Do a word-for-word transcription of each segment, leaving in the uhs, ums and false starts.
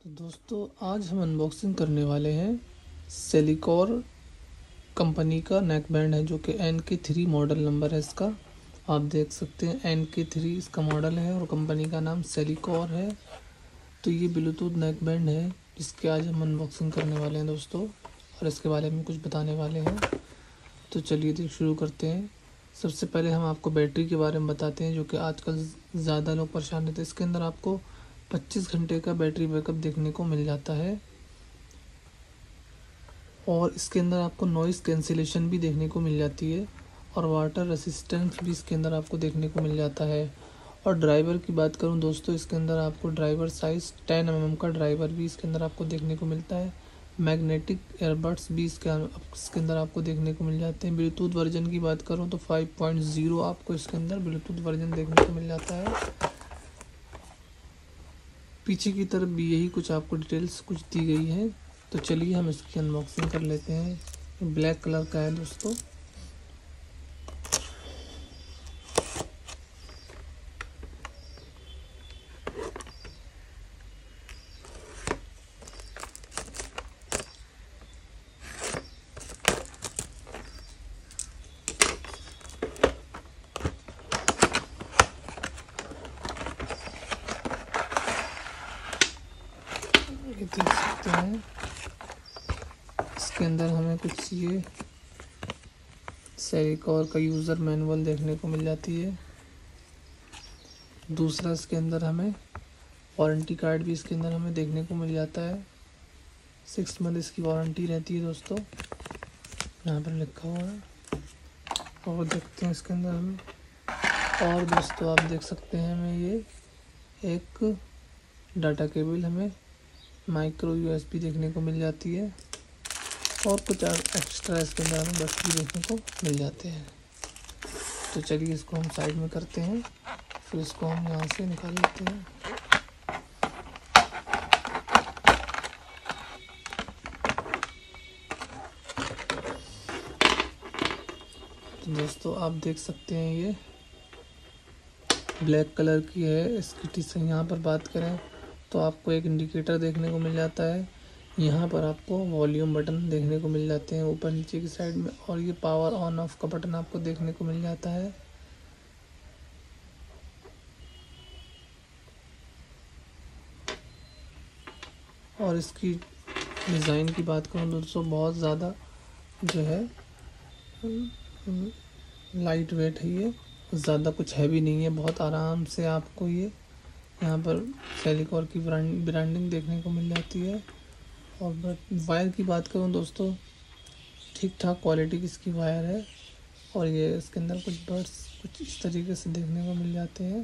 तो दोस्तों आज हम अनबॉक्सिंग करने वाले हैं सेलिकॉर कंपनी का नेक बैंड है, जो कि एन के थ्री मॉडल नंबर है इसका। आप देख सकते हैं एन के थ्री इसका मॉडल है और कंपनी का नाम सेलिकॉर है। तो ये ब्लूटूथ नेक बैंड है जिसके आज हम अनबॉक्सिंग करने वाले हैं दोस्तों, और इसके बारे में कुछ बताने वाले हैं। तो चलिए तो शुरू करते हैं। सबसे पहले हम आपको बैटरी के बारे में बताते हैं, जो कि आजकल ज़्यादा लोग परेशान रहते हैं। इसके अंदर आपको पच्चीस घंटे का बैटरी बैकअप देखने को मिल जाता है, और इसके अंदर आपको नॉइस कैंसिलेशन भी देखने को मिल जाती है, और वाटर रेसिस्टेंस भी इसके अंदर आपको देखने को मिल जाता है। और ड्राइवर की बात करूं दोस्तों, इसके अंदर आपको driver size ten M M का ड्राइवर भी इसके अंदर आपको देखने को मिलता है। मैग्नेटिक एयरबड्स भी इसके इसके अंदर आपको देखने को मिल जाते हैं। ब्लूटूथ वर्जन की बात करूँ तो फाइव पॉइंट ज़ीरो आपको इसके अंदर ब्लूटूथ वर्जन देखने को मिल जाता है। पीछे की तरफ भी यही कुछ आपको डिटेल्स कुछ दी गई है। तो चलिए हम इसकी अनबॉक्सिंग कर लेते हैं। ब्लैक कलर का है दोस्तों। ये देख सकते हैं इसके अंदर हमें कुछ ये सेलिकॉर का यूज़र मैनुअल देखने को मिल जाती है। दूसरा इसके अंदर हमें वारंटी कार्ड भी इसके अंदर हमें देखने को मिल जाता है। सिक्स मंथ इसकी वारंटी रहती है दोस्तों, यहाँ पर लिखा हुआ है। और देखते हैं इसके अंदर हमें, और दोस्तों आप देख सकते हैं हमें ये एक डाटा केबल हमें माइक्रो यूएसबी देखने को मिल जाती है, और कुछ एक्स्ट्रा इसके अंदर हमें बस भी देखने को मिल जाते हैं। तो चलिए इसको हम साइड में करते हैं, फिर इसको हम यहाँ से निकाल लेते हैं। तो दोस्तों आप देख सकते हैं ये ब्लैक कलर की है। इसकी टी से यहाँ पर बात करें तो आपको एक इंडिकेटर देखने को मिल जाता है। यहाँ पर आपको वॉल्यूम बटन देखने को मिल जाते हैं ऊपर नीचे की साइड में, और ये पावर ऑन ऑफ का बटन आपको देखने को मिल जाता है। और इसकी डिज़ाइन की बात करूँ दोस्तों, बहुत ज़्यादा जो है लाइट वेट है, ये ज़्यादा कुछ हैवी नहीं है। बहुत आराम से आपको ये यहाँ पर सेलिकॉर की ब्रांडिंग देखने को मिल जाती है। और वायर की बात करूँ दोस्तों, ठीक ठाक क्वालिटी की इसकी वायर है, और ये इसके अंदर कुछ बर्ड्स कुछ इस तरीके से देखने को मिल जाते हैं।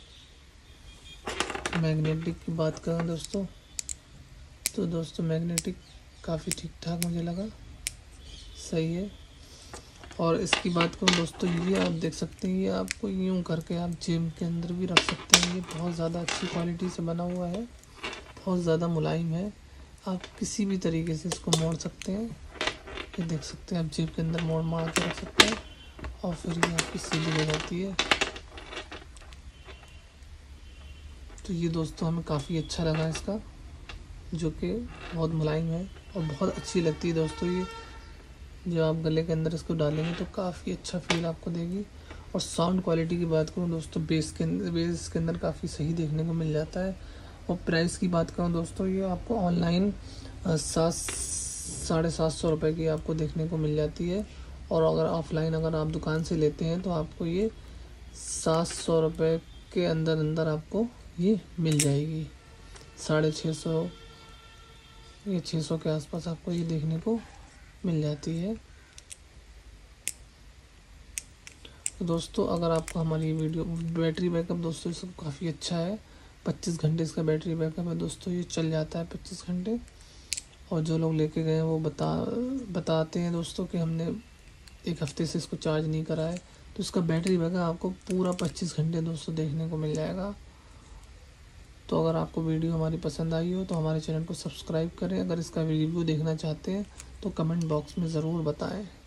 मैग्नेटिक की बात करूँ दोस्तों, तो दोस्तों मैग्नेटिक काफ़ी ठीक ठाक मुझे लगा, सही है। और इसकी बात करूँ दोस्तों, ये आप देख सकते हैं, ये आपको यूँ करके आप जेब के अंदर भी रख सकते हैं। ये बहुत ज़्यादा अच्छी क्वालिटी से बना हुआ है, बहुत ज़्यादा मुलायम है। आप किसी भी तरीके से इसको मोड़ सकते हैं। ये देख सकते हैं आप जेब के अंदर मोड़ मार के रख सकते हैं, और फिर ये आपकी सीधी हो जाती है। तो ये दोस्तों हमें काफ़ी अच्छा लगा इसका, जो कि बहुत मुलायम है और बहुत अच्छी लगती है दोस्तों। ये जब आप गले के अंदर इसको डालेंगे तो काफ़ी अच्छा फील आपको देगी। और साउंड क्वालिटी की बात करूँ दोस्तों, बेस के अंदर बेस के अंदर काफ़ी सही देखने को मिल जाता है। और प्राइस की बात करूँ दोस्तों, ये आपको ऑनलाइन सात साढ़े सात सौ रुपये की आपको देखने को मिल जाती है, और अगर ऑफलाइन अगर आप दुकान से लेते हैं तो आपको ये सात सौ रुपये के अंदर अंदर आपको ये मिल जाएगी। साढ़े छः सौ ये छः सौ के आसपास आपको ये देखने को मिल जाती है। तो दोस्तों अगर आपको हमारी वीडियो बैटरी बैकअप दोस्तों सब काफ़ी अच्छा है, पच्चीस घंटे इसका बैटरी बैकअप है दोस्तों, ये चल जाता है पच्चीस घंटे। और जो लोग लेके गए हैं वो बता बताते हैं दोस्तों कि हमने एक हफ्ते से इसको चार्ज नहीं करा है, तो इसका बैटरी बैकअप आपको पूरा पच्चीस घंटे दोस्तों देखने को मिल जाएगा। तो अगर आपको वीडियो हमारी पसंद आई हो तो हमारे चैनल को सब्सक्राइब करें। अगर इसका रिव्यू देखना चाहते हैं तो कमेंट बॉक्स में ज़रूर बताएं।